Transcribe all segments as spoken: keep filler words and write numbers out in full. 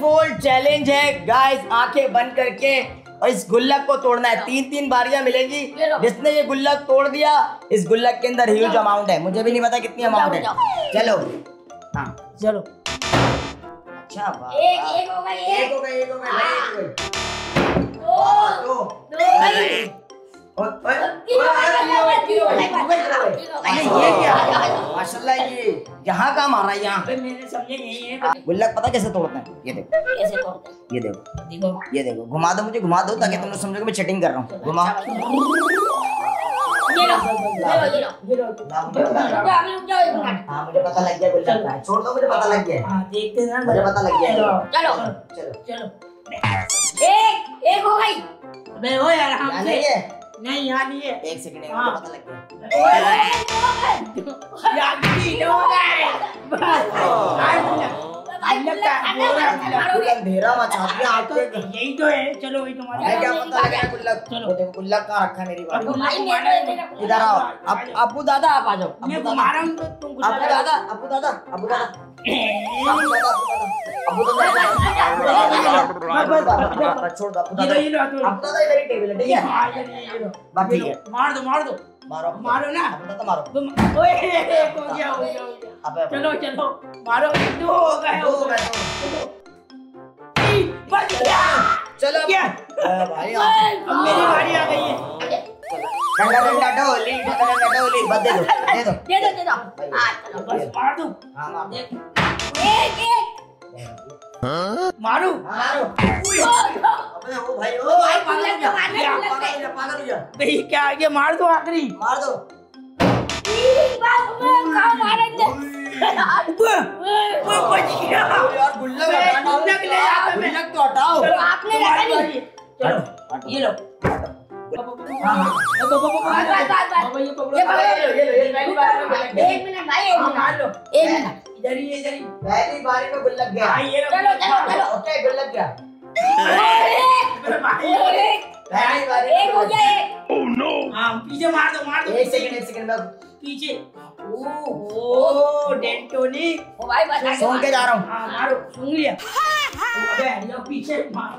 Gold challenge है guys, आंखें बंद करके और इस गुल्लक को तोड़ना है। तीन तीन बारियां मिलेंगी, जिसने ये गुल्लक तोड़ दिया इस गुल्लक के अंदर ह्यूज अमाउंट है, मुझे भी नहीं पता कितनी अमाउंट है। चलो हाँ चलो। अच्छा वाह, एक एक हो गई, एक हो गई, एक हो गई भाई, एक हो गई। दो दो दो गई, और और माशाल्लाह ये यहाँ का मारा है यहाँ। मैंने समझे नहीं है। गुल्लक पता कैसे तोड़ते हैं? ये देखो, कैसे तोड़ते हैं? ये देखो, देखो ये देखो, घुमा दो मुझे, घुमा दो ताकि तुम लोग समझो कि मैं चीटिंग कर रहा हूँ। घुमा ये लो, ये लो, ये लो। ये लो। रुक जाओ, अभी रुक जाओ एक मिनट। हाँ मुझे पता लग गया गुल्लक का है, छोड़ दो मुझे पता लग गया है। हाँ देखते हैं ना, मुझे पता लग गया है। चलो चलो चलो। एक एक हो गई। अबे ओ यार यहाँ हमसे नहीं है, नहीं, यहाँ नहीं है। एक सेकंड है, हाँ। मुझे पता लग गया। यार तीन हो गए बस। भाई गुल्लक का गुल्लक गुल्लक अंधेरा मचा दिया तो आंखें। यही तो है। चलो वही तुम्हारा। मैं क्या पता लगा गुल्लक? चलो। वो देखो गुल्लक कहाँ रखा है मेरी बारी। अब भाई गुल्लक मेरे को को इधर आओ, अब अबू दादा आप आ जाओ। मैं अबू घुमा दादा, रहा हूँ तो तुम अबू गुस्सा दादा, अबू दादा, अबू दादा, अबू दादा, अबू दादा, छोड़ दो अबू दादा। ये लो, अबू दादा इधर ही टेबल है, ठीक है? हाँ, ये लो, ये लो। बात ठीक है। मार दो, मार दो, मारो मारो ना। अबू दादा, मारो। तुम ओए हो गया, हो गया, हो गया। अबे चलो चलो मारो। दो हो गए, दो हो हो गए। गए, दो। तीन, बच गया। चलो क्या? अरे भाई आप अब मेरी बारी आ गई है। डंडा डंडा डोली, डंडा डंडा डोली, बस दे दो, दे दो। दे दो दे दो। हाँ चलो बस मार दूं। हाँ मार दो। देख, एक एक मारू। मारो। दो दो। अबे ओ भाई ओ भाई गुल्लक तो मारना, क्या गुल्लक पागल पे। हो जा, पागल हो जा। भाई क्या ये मार दो आखिरी। मार दो। तीन बार मैं कहाँ मारेंगे? वो बच गया। यार गुल्लक मैं हटाओ, गुल्लक ले जाता मैं। गुल्लक तो हटाओ। तो आपने रखा नहीं। चलो ये लो। हाँ हाँ। बस बस बस बस। बाबा ये पकड़ो। ये पकड़ो। ये लो, ये लो, ये पहली बार में गुल्लक गया। एक मिनट भाई, एक हाँ, मार मिनट लो। एक मिनट। इधर ही इधर ही। पहली बारी में गुल्लक गया। हाँ, ये लो। चलो चलो चलो। ओके गुल्लक गया। भाई, और एक पहली बारी एक हो गया एक। हाँ पीछे मार दो, मार दो। एक सेकंड एक सेकंड में पीछे। ओ डेंटोनी। ओ भाई बता के सोन के जा रहा हूँ। हाँ मारो, सुन लिया। अबे ये पीछे मार।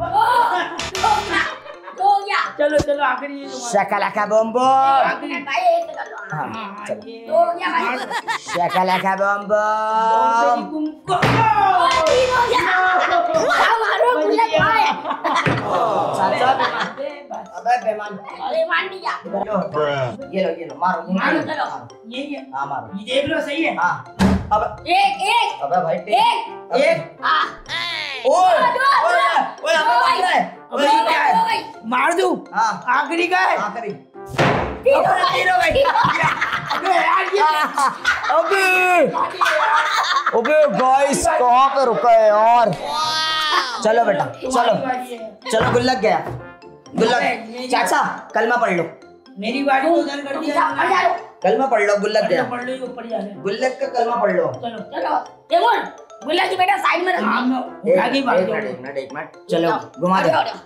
हो गया। चलो चलो आखिरी ये तुम्हारा। शकलका बम बम। एक मिनट भाई, एक सेकंड लो। हाँ हाँ, हाँ, चलो। ये- तो हो गया भाई। शकलका बम बम। तुमको- तीन हो गया। हमारो गुल्लक भाई। चाचा बेमान। अबे बेमान। अरे मान लिया। इधर लो। ये लो ये लो मारो मारो, चलो। ये ये हाँ मारो। ये देख लो, सही है। हाँ अब एक एक अबे भाई टेक। एक एक हाँ। ओए दो, दो, ओए दो। ओए हमें मार रहा है। अबे ये क्या है? मार दूं? हाँ आखिरी का है। आखिरी। तीन हो गई, तीन हो गई। अबे यार ये अबे अबे गाइस कहाँ पे रुका है यार? चलो बेटा चलो चलो गुल्लक गया। गुल्लक चाचा कलमा पढ़ लो। मेरी बारी को उधर कर दिया। पढ़ जा लो। कलमा पढ़ लो गुल्लक गया। पढ़ लो, ये ऊपर जा रहे। गुल्लक का कलमा पढ़ लो। चलो चलो देखो गुल्लक की बेटा साइड में रखो। हाँ मैं एक आगे बात एक करो। मिनट एक मिनट एक मिनट चलो घुमा दे। जाओ, जाओ।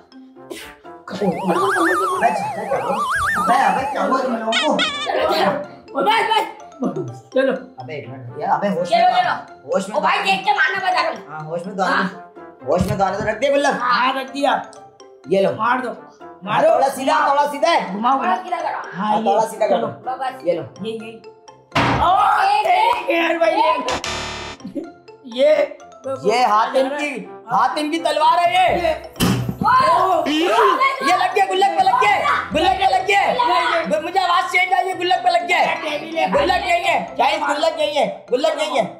मैं चाचा क्या हूँ? मैं अबे क्या हुआ तुम लोगों को? चलो चलो बस बस। चलो अबे एक मिनट यार अबे होश में चलो तो चलो। आ- होश में ओ तो भाई आ- देख के मारना बता रहा हूँ। हाँ होश में तो आने दो। होश में तो आने दो। रख दे गुल्लक। हाँ रख दिया। ये लो मार दो, हाँ, मारो। थोड़ा सीधा थोड़ा सीधा है। घुमाओ थोड़ा घुमाओ। सीधा करो। हाँ हाँ, ये थोड़ा सीधा चलो। करो। बस ये लो ये ये एक एक यार भाई ये ये ये हातिम की हातिम की तलवार है ये। ये लग गया गुल्लक पे लग गया गुल्लक पे लग गया। मुझे आवाज चेंज आई है गुल्लक पे लग गया। गुल्लक यही है गाइस गुल्लक यही है गुल्लक यही है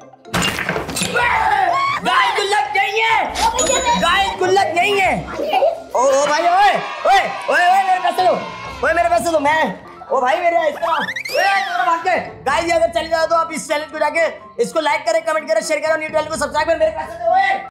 गाइस गुल्लक यही है गाइस गुल्लक यही है। ओ ओ भाई ओए ओए ओए ओए मेरे पैसे दो ओए मेरे पैसे दो मैं ओ भाई मेरे इस तरह ओए मेरे भाग के गाइस ये अगर चले जाओ तो आप इस चैनल को जाके इसको लाइक करें कमेंट करें शेयर करें और न्यू चैनल को सब्सक्राइब करें मेरे पैसे दो ओए।